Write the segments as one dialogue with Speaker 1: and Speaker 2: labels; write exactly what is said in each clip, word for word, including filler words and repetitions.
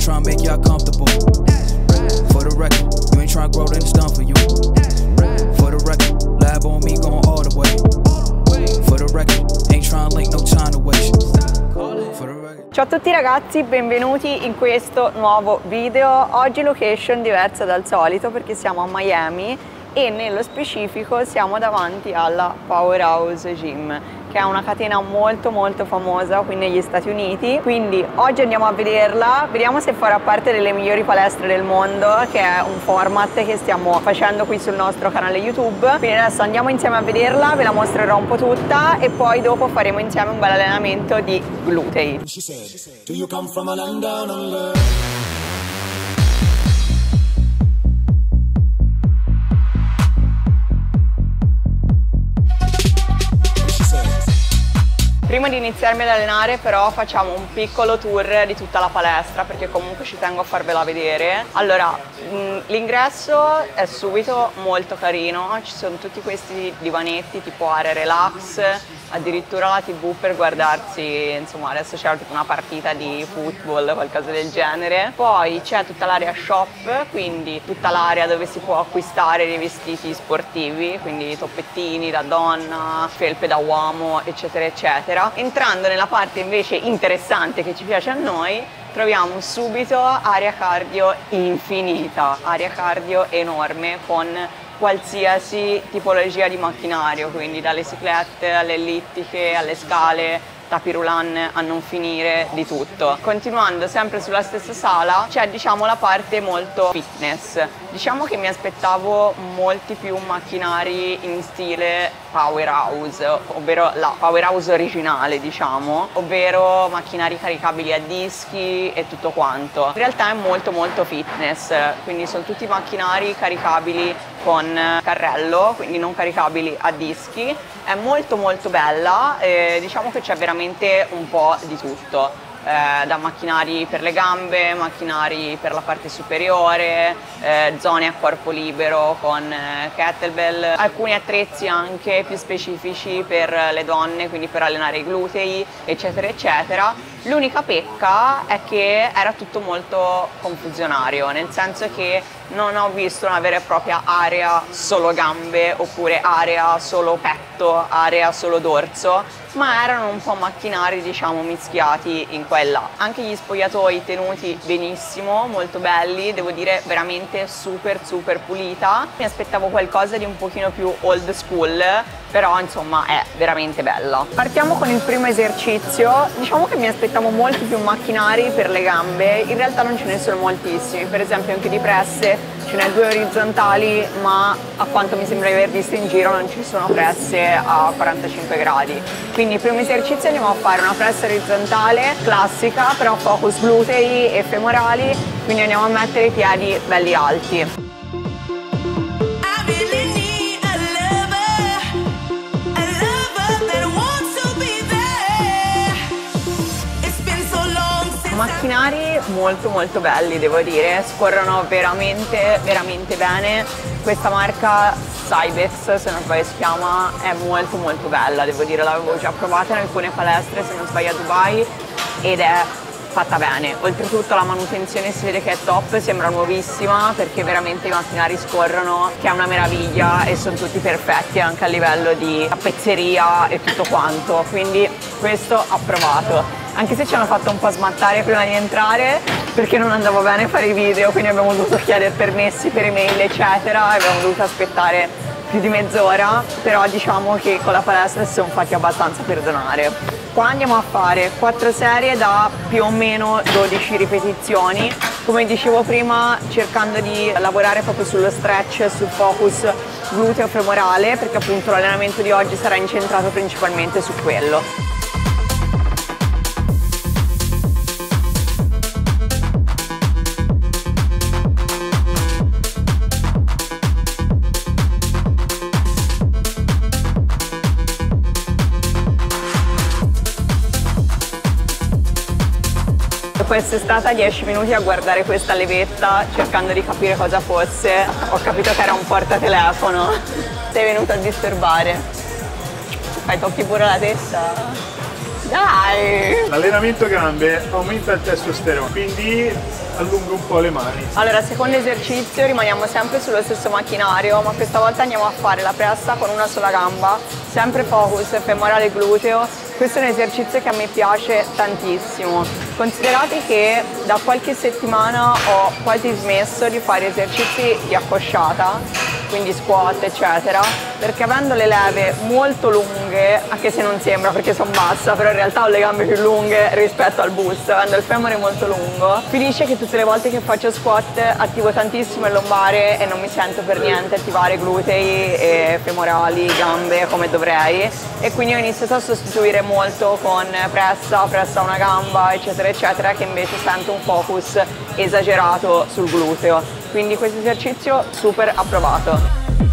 Speaker 1: trying to make y'all comfortable. For the record, you ain't trying to grow, then it's done for you. For the record, lab on me going all the way. For the record, ain't trying to link, no time to waste.
Speaker 2: Ciao a tutti ragazzi, benvenuti in questo nuovo video. Oggi location diversa dal solito perché siamo a Miami e nello specifico siamo davanti alla Powerhouse Gym, che è una catena molto molto famosa qui negli Stati Uniti. Quindi oggi andiamo a vederla, vediamo se farà parte delle migliori palestre del mondo, che è un format che stiamo facendo qui sul nostro canale YouTube. Quindi adesso andiamo insieme a vederla, ve la mostrerò un po' tutta e poi dopo faremo insieme un bel allenamento di glutei. Prima di iniziarmi ad allenare però facciamo un piccolo tour di tutta la palestra perché comunque ci tengo a farvela vedere. Allora, l'ingresso è subito molto carino, ci sono tutti questi divanetti tipo area relax, addirittura la tivù per guardarsi, insomma adesso c'è una partita di football, qualcosa del genere. Poi c'è tutta l'area shop, quindi tutta l'area dove si può acquistare dei vestiti sportivi, quindi toppettini da donna, felpe da uomo, eccetera eccetera. Entrando nella parte invece interessante che ci piace a noi, troviamo subito area cardio infinita, area cardio enorme con qualsiasi tipologia di macchinario, quindi dalle ciclette alle ellittiche, alle scale, tapirulan a non finire, di tutto. Continuando sempre sulla stessa sala c'è diciamo la parte molto fitness. Diciamo che mi aspettavo molti più macchinari in stile Powerhouse, ovvero la Powerhouse originale diciamo, ovvero macchinari caricabili a dischi e tutto quanto. In realtà è molto molto fitness, quindi sono tutti macchinari caricabili con carrello, quindi non caricabili a dischi. È molto molto bella, eh, diciamo che c'è veramente un po' di tutto, eh, da macchinari per le gambe, macchinari per la parte superiore, eh, zone a corpo libero con eh, kettlebell, alcuni attrezzi anche più specifici per le donne, quindi per allenare i glutei, eccetera eccetera. L'unica pecca è che era tutto molto confusionario, nel senso che non ho visto una vera e propria area solo gambe oppure area solo petto, area solo dorso, ma erano un po' macchinari diciamo mischiati in qua e là. Anche gli spogliatoi tenuti benissimo, molto belli, devo dire veramente super super pulita. Mi aspettavo qualcosa di un pochino più old school, però insomma è veramente bella. Partiamo con il primo esercizio. Diciamo che mi aspettavo molti più macchinari per le gambe, in realtà non ce ne sono moltissimi. Per esempio anche di presse ce n'è due orizzontali, ma a quanto mi sembra di aver visto in giro non ci sono presse a quarantacinque gradi. Quindi il primo esercizio andiamo a fare una pressa orizzontale classica, però focus glutei e femorali, quindi andiamo a mettere i piedi belli alti. Macchinari molto molto belli, devo dire, scorrono veramente veramente bene. Questa marca Cybex, se non sbaglio si chiama, è molto molto bella, devo dire, l'avevo già provata in alcune palestre, se non sbaglio a Dubai, ed è fatta bene. Oltretutto la manutenzione si vede che è top, sembra nuovissima perché veramente i macchinari scorrono, che è una meraviglia, e sono tutti perfetti anche a livello di tappezzeria e tutto quanto, quindi questo approvato. Anche se ci hanno fatto un po' smattare prima di entrare perché non andava bene fare i video, quindi abbiamo dovuto chiedere permessi per email eccetera, e abbiamo dovuto aspettare più di mezz'ora, però diciamo che con la palestra si sono fatti abbastanza perdonare. Qua andiamo a fare quattro serie da più o meno dodici ripetizioni, come dicevo prima cercando di lavorare proprio sullo stretch, sul focus gluteo femorale, perché appunto l'allenamento di oggi sarà incentrato principalmente su quello. Poi è stata dieci minuti a guardare questa levetta cercando di capire cosa fosse. Ho capito che era un portatelefono. Sei venuto a disturbare. Fai tocchi pure la testa. Dai!
Speaker 3: L'allenamento gambe aumenta il testosterone, quindi allunga un po' le mani.
Speaker 2: Allora, secondo esercizio rimaniamo sempre sullo stesso macchinario, ma questa volta andiamo a fare la pressa con una sola gamba, sempre focus femorale gluteo. Questo è un esercizio che a me piace tantissimo. Considerate che da qualche settimana ho quasi smesso di fare esercizi di accosciata, quindi squat eccetera, perché avendo le leve molto lunghe, anche se non sembra perché sono bassa, però in realtà ho le gambe più lunghe rispetto al busto, avendo il femore molto lungo, finisce che tutte le volte che faccio squat attivo tantissimo il lombare e non mi sento per niente attivare glutei e femorali, gambe come dovrei, e quindi ho iniziato a sostituire molto con pressa, pressa a una gamba eccetera eccetera, che invece sento un focus esagerato sul gluteo, quindi questo esercizio super approvato.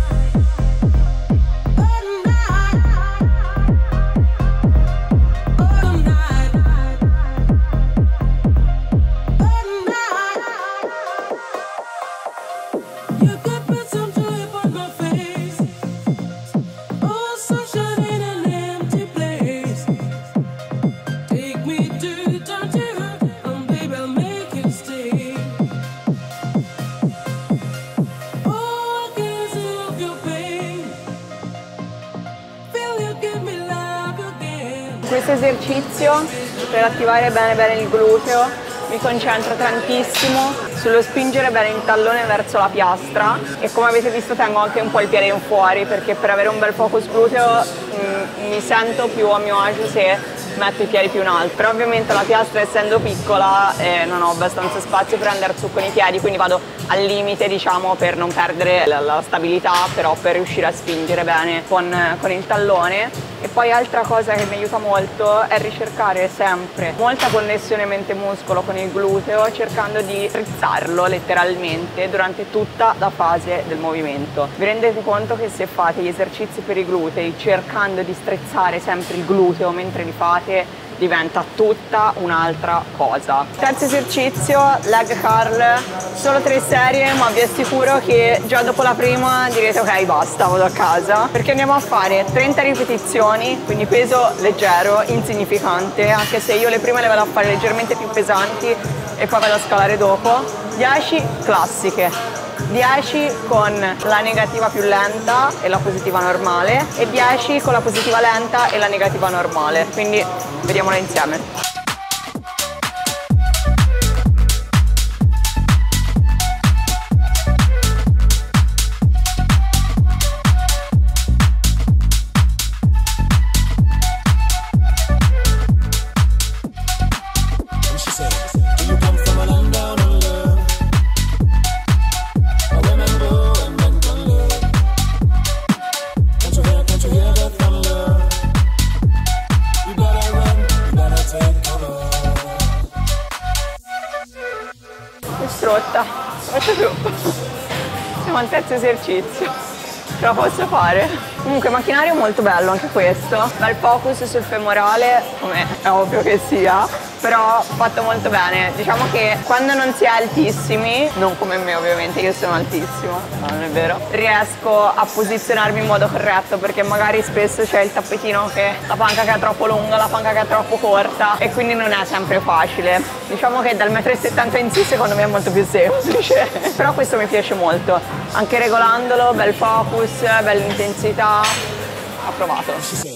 Speaker 2: Questo esercizio per attivare bene bene il gluteo mi concentro tantissimo sullo spingere bene il tallone verso la piastra, e come avete visto tengo anche un po' il piede in fuori, perché per avere un bel focus gluteo mh, mi sento più a mio agio se metto i piedi più in alto. Però ovviamente la piastra, essendo piccola, eh, non ho abbastanza spazio per andare su con i piedi, quindi vado al limite, diciamo, per non perdere la, la stabilità, però per riuscire a spingere bene con, con il tallone. E poi altra cosa che mi aiuta molto è ricercare sempre molta connessione mente-muscolo con il gluteo, cercando di strizzarlo letteralmente durante tutta la fase del movimento. Vi rendete conto che se fate gli esercizi per i glutei cercando di strizzare sempre il gluteo mentre li fate, diventa tutta un'altra cosa. Terzo esercizio, leg curl, solo tre serie, ma vi assicuro che già dopo la prima direte ok basta, vado a casa, perché andiamo a fare trenta ripetizioni, quindi peso leggero, insignificante, anche se io le prime le vado a fare leggermente più pesanti e poi vado a scalare dopo. dieci classiche, dieci con la negativa più lenta e la positiva normale e dieci con la positiva lenta e la negativa normale, quindi vediamola insieme. Strotta, faccio più. Siamo al terzo esercizio, ce la posso fare. Comunque macchinario molto bello anche questo, bel focus sul femorale, come è ovvio che sia, però fatto molto bene. Diciamo che quando non si è altissimi, non come me ovviamente, io sono altissimo, no, non è vero, riesco a posizionarmi in modo corretto, perché magari spesso c'è il tappetino che la panca che è troppo lunga, la panca che è troppo corta, e quindi non è sempre facile. Diciamo che dal metro e settanta in su secondo me è molto più semplice, però questo mi piace molto, anche regolandolo, bel focus, bella intensità, approvato.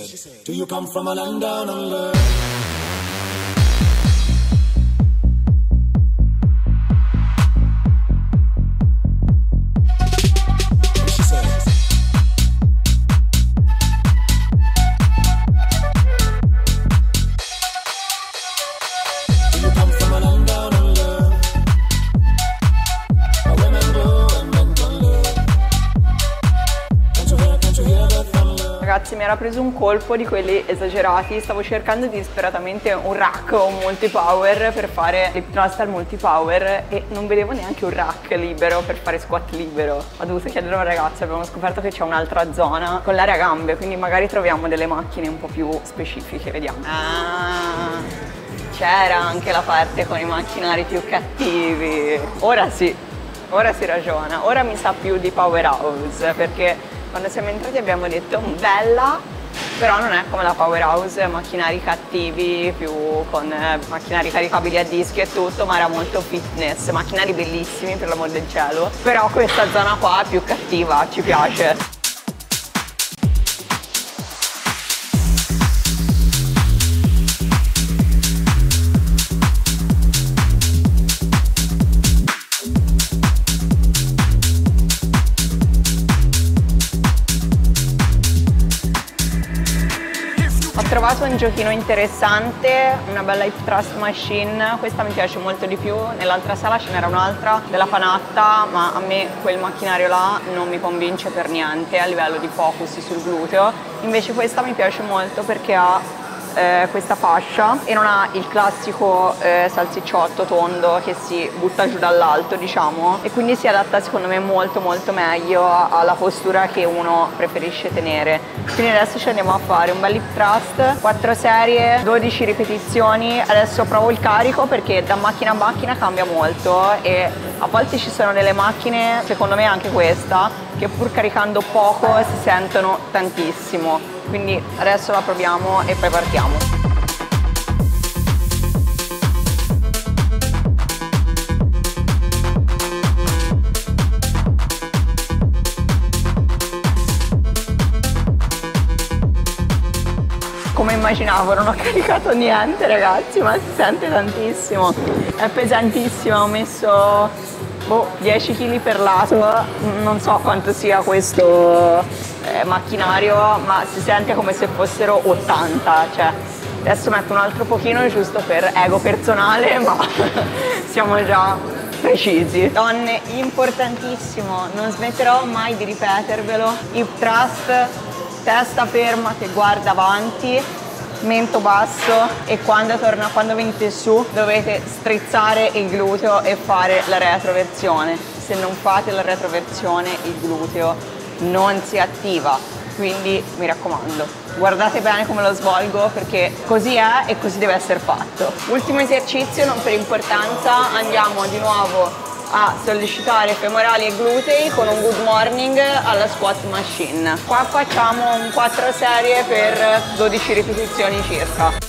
Speaker 2: Ragazzi, mi era preso un colpo di quelli esagerati, stavo cercando disperatamente un rack o un multipower per fare l'hip thrust al multipower e non vedevo neanche un rack libero per fare squat libero. Ho dovuto chiedere a un ragazzo, abbiamo scoperto che c'è un'altra zona con l'area gambe, quindi magari troviamo delle macchine un po' più specifiche, vediamo. Ah, c'era anche la parte con i macchinari più cattivi. Ora sì, ora si ragiona, ora mi sa più di powerhouse, perché quando siamo entrati abbiamo detto bella, però non è come la Powerhouse, macchinari cattivi, più con eh, macchinari caricabili a dischi e tutto, ma era molto fitness, macchinari bellissimi per l'amor del cielo, però questa zona qua è più cattiva, ci piace. Ho trovato un giochino interessante, una bella hip thrust machine, questa mi piace molto di più, nell'altra sala ce n'era un'altra della Panatta, ma a me quel macchinario là non mi convince per niente a livello di focus sul gluteo, invece questa mi piace molto perché ha eh, questa fascia e non ha il classico eh, salsicciotto tondo che si butta giù dall'alto, diciamo, e quindi si adatta secondo me molto molto meglio alla postura che uno preferisce tenere. Quindi adesso ci andiamo a fare un bel hip thrust, quattro serie, dodici ripetizioni. Adesso provo il carico perché da macchina a macchina cambia molto e a volte ci sono delle macchine, secondo me anche questa, che pur caricando poco si sentono tantissimo. Quindi adesso la proviamo e poi partiamo. Come immaginavo, non ho caricato niente ragazzi, ma si sente tantissimo, è pesantissimo, ho messo boh, dieci chili per lato, non so quanto sia questo eh, macchinario, ma si sente come se fossero ottanta, cioè adesso metto un altro pochino giusto per ego personale, ma siamo già precisi. Donne, importantissimo, non smetterò mai di ripetervelo, hip thrust, testa ferma che guarda avanti, mento basso, e quando torna, quando venite su dovete strizzare il gluteo e fare la retroversione. Se non fate la retroversione il gluteo non si attiva, quindi mi raccomando guardate bene come lo svolgo perché così è e così deve essere fatto. Ultimo esercizio, non per importanza, andiamo di nuovo a sollecitare femorali e glutei con un good morning alla squat machine. Qua facciamo un quattro serie per dodici ripetizioni circa.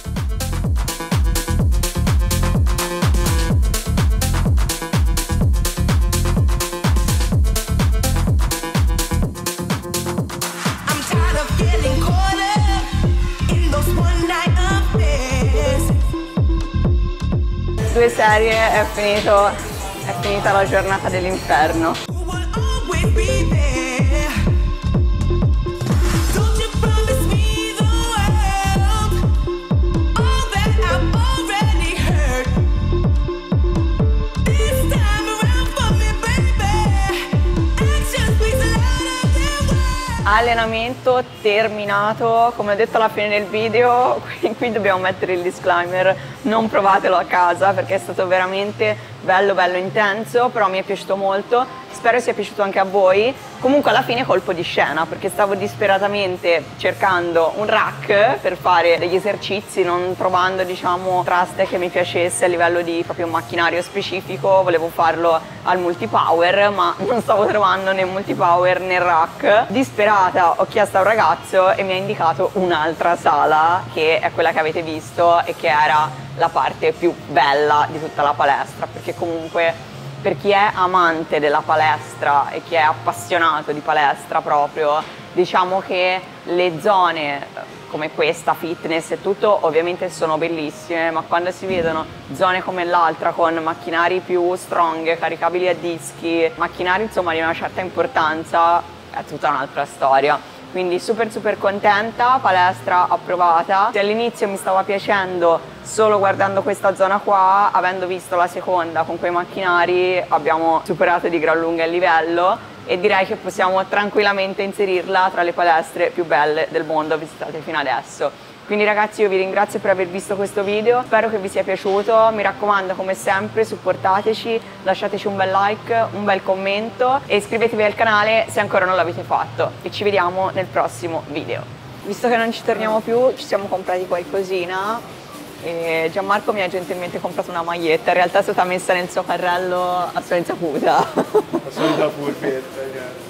Speaker 2: Due serie, è finito È finita la giornata dell'inferno. Allenamento terminato, come ho detto alla fine del video, qui, qui dobbiamo mettere il disclaimer, non provatelo a casa perché è stato veramente bello bello intenso, però mi è piaciuto molto, spero sia piaciuto anche a voi. Comunque alla fine colpo di scena perché stavo disperatamente cercando un rack per fare degli esercizi, non trovando diciamo thrust che mi piacesse a livello di proprio un macchinario specifico, volevo farlo al multipower ma non stavo trovando né multipower né rack. Disperata ho chiesto a un ragazzo e mi ha indicato un'altra sala che è quella che avete visto e che era la parte più bella di tutta la palestra, perché comunque per chi è amante della palestra e chi è appassionato di palestra proprio, diciamo che le zone come questa, fitness e tutto, ovviamente sono bellissime, ma quando si vedono zone come l'altra con macchinari più strong, caricabili a dischi, macchinari insomma di una certa importanza, è tutta un'altra storia. Quindi super super contenta, palestra approvata. Se all'inizio mi stava piacendo solo guardando questa zona qua, avendo visto la seconda con quei macchinari abbiamo superato di gran lunga il livello e direi che possiamo tranquillamente inserirla tra le palestre più belle del mondo visitate fino adesso. Quindi ragazzi io vi ringrazio per aver visto questo video, spero che vi sia piaciuto, mi raccomando come sempre supportateci, lasciateci un bel like, un bel commento e iscrivetevi al canale se ancora non l'avete fatto e ci vediamo nel prossimo video. Visto che non ci torniamo più ci siamo comprati qualcosina e Gianmarco mi ha gentilmente comprato una maglietta, in realtà è stata messa nel suo carrello a sua insaputa.
Speaker 3: La solita furbetta.